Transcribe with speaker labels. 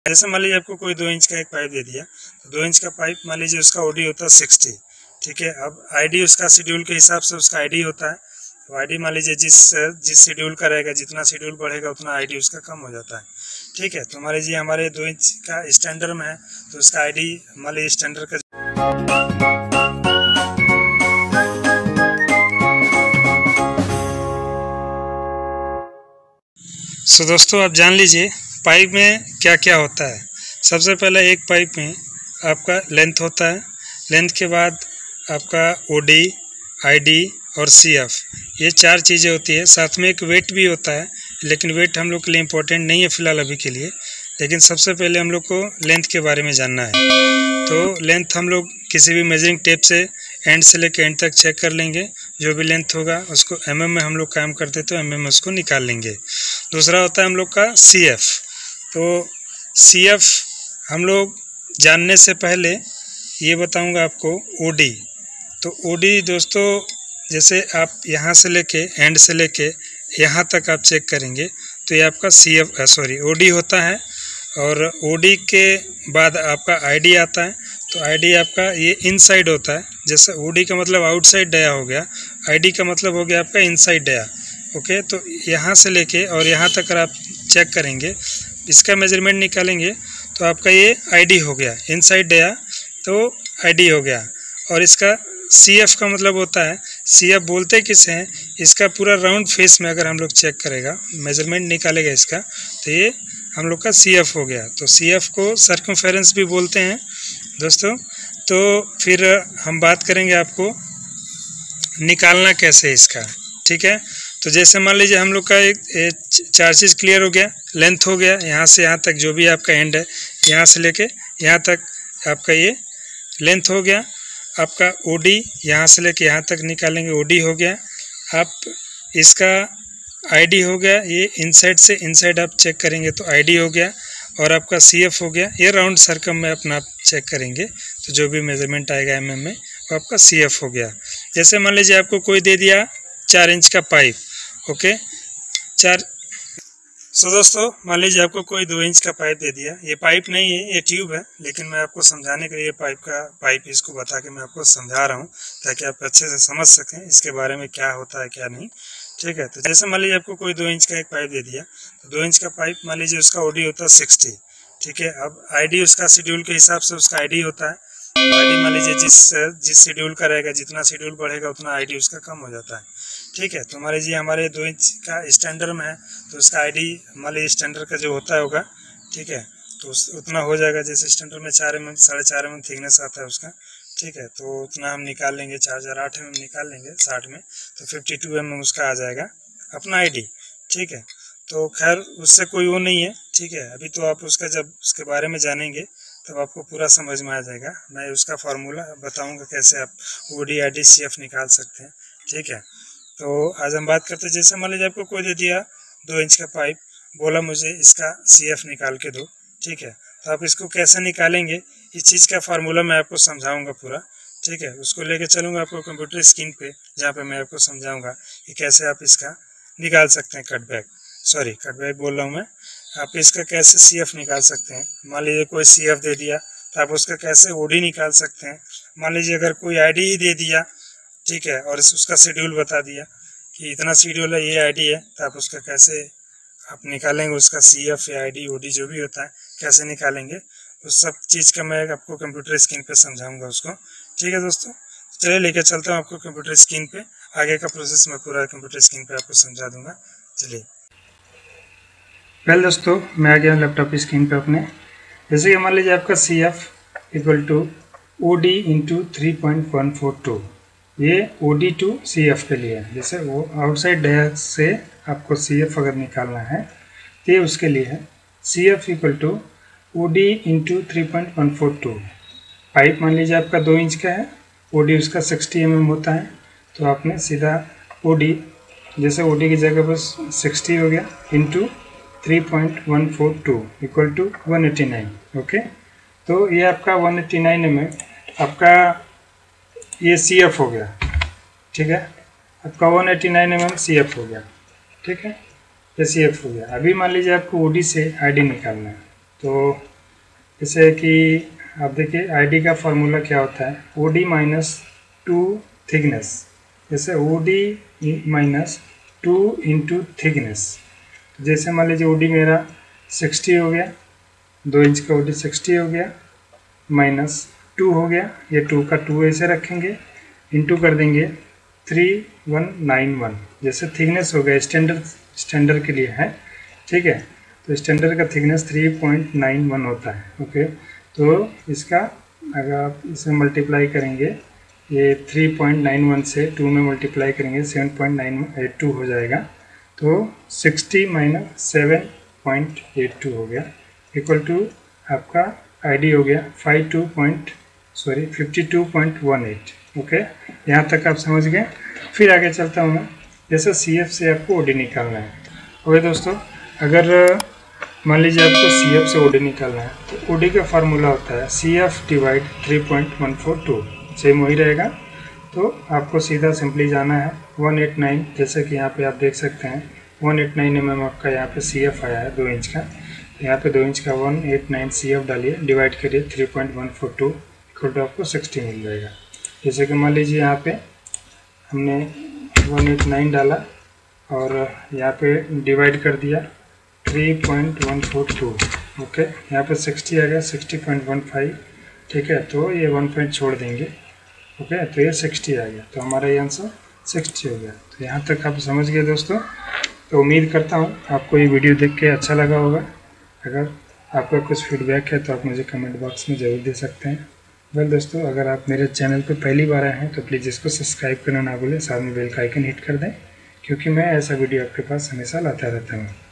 Speaker 1: जैसे मान लीजिए आपको कोई 2 इंच का एक पाइप दे दिया, तो 2 इंच का पाइप मान लीजिए उसका ओडी होता है 60, ठीक है। अब आईडी उसका शेड्यूल के हिसाब से उसका आईडी होता है, तो आईडी मान लीजिए जिस शेड्यूल का रहेगा, जितना शेड्यूल बढ़ेगा उतना आईडी उसका कम हो जाता है, ठीक है। तो मान लीजिए हमारे 2 इंच का स्टैंडर्ड में है, तो उसका आईडी मान लीजिए स्टैंडर्ड का दोस्तों आप जान लीजिए पाइप में क्या क्या होता है। सबसे पहले एक पाइप में आपका लेंथ होता है, लेंथ के बाद आपका ओडी, आईडी और सीएफ, ये 4 चीज़ें होती है। साथ में एक वेट भी होता है, लेकिन वेट हम लोग के लिए इम्पोर्टेंट नहीं है फ़िलहाल अभी के लिए। लेकिन सबसे पहले हम लोग को लेंथ के बारे में जानना है। तो लेंथ हम लोग किसी भी मेजरिंग टेप से एंड से लेकर एंड तक चेक कर लेंगे। जो भी लेंथ होगा उसको mm में हम लोग काम करते तो mm में उसको निकाल लेंगे। दूसरा होता है हम लोग का CF। तो CF हम लोग जानने से पहले ये बताऊंगा आपको OD। तो OD दोस्तों जैसे आप यहाँ से लेके एंड से लेके यहाँ तक आप चेक करेंगे तो ये आपका OD होता है। और OD के बाद आपका ID आता है। तो ID आपका ये इनसाइड होता है। जैसे OD का मतलब आउटसाइड डाया हो गया, ID का मतलब हो गया आपका इनसाइड डाया। ओके, तो यहाँ से लेके और यहाँ तक अगर आप चेक करेंगे, इसका मेजरमेंट निकालेंगे तो आपका ये ID हो गया, इनसाइड डाया तो ID हो गया। और इसका CF का मतलब होता है, CF बोलते किसे हैं, इसका पूरा राउंड फेस में अगर हम लोग चेक करेगा, मेजरमेंट निकालेगा इसका, तो ये हम लोग का CF हो गया। तो CF को सर्कमफेरेंस भी बोलते हैं दोस्तों। तो फिर हम बात करेंगे आपको निकालना कैसे इसका, ठीक है। तो जैसे मान लीजिए हम लोग का एक 4 चीज़ क्लियर हो गया, लेंथ हो गया, यहाँ से यहाँ तक जो भी आपका एंड है, यहाँ से लेके यहाँ तक आपका ये लेंथ हो गया। आपका OD यहाँ से लेके यहाँ तक निकालेंगे, OD हो गया। आप इसका ID हो गया, ये इनसाइड से इनसाइड आप चेक करेंगे तो ID हो गया। और आपका CF हो गया, ये राउंड सर्कम में अपना आप चेक करेंगे तो जो भी मेजरमेंट आएगा mm में वो आपका CF हो गया। जैसे मान लीजिए आपको कोई दे दिया 4 इंच का पाइप, ओके 4। दोस्तों मान लीजिए आपको कोई 2 इंच का पाइप दे दिया। ये पाइप नहीं है, ये ट्यूब है, लेकिन मैं आपको समझाने के लिए पाइप इसको बता के मैं आपको समझा रहा हूँ ताकि आप अच्छे से समझ सकें इसके बारे में क्या होता है क्या नहीं, ठीक है। तो जैसे मान लीजिए आपको कोई 2 इंच का एक पाइप दे दिया, तो 2 इंच का पाइप मान लीजिए उसका OD होता है 60, ठीक है। अब ID उसका शेड्यूल के हिसाब से उसका ID होता है। ID मान लीजिए जिस शेड्यूल का रहेगा, जितना शेड्यूल बढ़ेगा उतना ID उसका कम हो जाता है, ठीक है। तो मान लीजिए हमारे 2 इंच का स्टैंडर्ड में है, तो उसका ID मान लीजिए स्टैंडर्ड का जो होता होगा, ठीक है, तो उतना हो जाएगा। जैसे स्टैंडर्ड में 4 mm 4.5 mm थिकनेस आता है उसका, ठीक है, तो उतना हम निकाल लेंगे, 4/8 mm निकाल लेंगे 60 में, तो 52 mm उसका आ जाएगा अपना ID, ठीक है। तो खैर उससे कोई वो नहीं है, ठीक है। अभी तो आप उसका जब उसके बारे में जानेंगे तब आपको पूरा समझ में आ जाएगा। मैं उसका फार्मूला बताऊंगा कैसे आप OD ID CF निकाल सकते हैं, ठीक है। तो आज हम बात करते हैं, जैसे मान लीजिए आपको कोई दे दिया 2 इंच का पाइप, बोला मुझे इसका CF निकाल के दो, ठीक है। तो आप इसको कैसे निकालेंगे, इस चीज़ का फार्मूला मैं आपको समझाऊंगा पूरा, ठीक है। उसको लेके चलूँगा आपको कंप्यूटर स्क्रीन पे, जहाँ पे मैं आपको समझाऊंगा कि कैसे आप इसका निकाल सकते हैं कटबैक बोल रहा हूँ मैं। आप इसका कैसे CF निकाल सकते हैं। मान लीजिए कोई CF दे दिया तो आप उसका कैसे OD निकाल सकते हैं। मान लीजिए अगर कोई ID ही दे दिया, ठीक है, और उसका शेड्यूल बता दिया कि इतना शेड्यूल है, ये ID है, तो आप उसका कैसे आप निकालेंगे, उसका CF या ID OD जो भी होता है कैसे निकालेंगे, उस सब चीज़ का मैं आपको कंप्यूटर स्क्रीन पे समझाऊंगा उसको, ठीक है दोस्तों। चलिए लेके चलता हूँ आपको कंप्यूटर स्क्रीन पे, आगे का प्रोसेस मैं पूरा कंप्यूटर स्क्रीन पे आपको समझा दूंगा। चलिए दोस्तों मैं आ गया लैपटॉप स्क्रीन पे अपने। जैसे कि मान लीजिए आपका CF equal to OD into 3.142, ये OD टू CF के लिए है। जैसे वो आउटसाइड डाया से आपको CF अगर निकालना है तो ये उसके लिए है। CF equal to OD into 3.142। Pipe मान लीजिए आपका 2 इंच का है, OD उसका 60 mm होता है, तो आपने सीधा OD, जैसे OD की जगह बस 60 हो गया, इंटू 3.142 इक्वल टू 189, ओके। तो ये आपका 189 mm आपका ये CF हो गया, ठीक है। आपका 189 mm CF हो गया, ठीक है, ये CF हो गया। अभी मान लीजिए आपको OD से ID निकालना है, तो जैसे कि आप देखिए आईडी का फार्मूला क्या होता है, ओडी माइनस 2 थिकनेस, जैसे ओडी माइनस 2 इंटू थिकनेस। जैसे मान लीजिए ओडी मेरा 60 हो गया, 2 इंच का ओडी 60 हो गया, माइनस 2 हो गया, ये 2 का 2 ऐसे रखेंगे, इंटू कर देंगे 3191, जैसे थिकनेस हो गया स्टैंडर्ड के लिए है, ठीक है। तो स्टैंडर्ड का थिकनेस 3.91 होता है, ओके। तो इसका अगर आप इसे मल्टीप्लाई करेंगे, ये 3.91 से 2 में मल्टीप्लाई करेंगे 7.982 हो जाएगा, तो 60 माइनस 7.82 हो गया, इक्वल टू आपका आईडी हो गया 52.18, ओके। यहाँ तक आप समझ गए। फिर आगे चलता हूँ मैं, जैसे CF से आपको ओडी निकालना है, ओके दोस्तों। अगर मान लीजिए आपको CF से ओडी निकालना है, तो ओडी का फार्मूला होता है CF डिवाइड 3.142, सेम वही रहेगा। तो आपको सीधा सिंपली जाना है 189, जैसे कि यहाँ पे आप देख सकते हैं 189 mm आपका यहाँ पे CF आया है 2 इंच का, यहाँ पे 2 इंच का 189 CF डालिए, डिवाइड करिए 3.142, इक्वल टू आपको 60 मिल जाएगा। जैसे कि मान लीजिए यहाँ पे हमने 189 डाला और यहाँ पे डिवाइड कर दिया 3.142, ओके। यहाँ पे 60 आ गया, 60.15, ठीक है। तो ये 1 पॉइंट छोड़ देंगे, ओके। तो ये 60 आ गया, तो हमारा ये आंसर 60 हो गया। तो यहाँ तक आप समझ गए दोस्तों। तो उम्मीद करता हूँ आपको ये वीडियो देख के अच्छा लगा होगा। अगर आपका कुछ फीडबैक है तो आप मुझे कमेंट बॉक्स में ज़रूर दे सकते हैं। वेल दोस्तों, अगर आप मेरे चैनल पर पहली बार आए हैं तो प्लीज़ इसको सब्सक्राइब करना ना भूलें, साथ में बेल का आइकन हिट कर दें, क्योंकि मैं ऐसा वीडियो आपके पास हमेशा लाता रहता हूँ।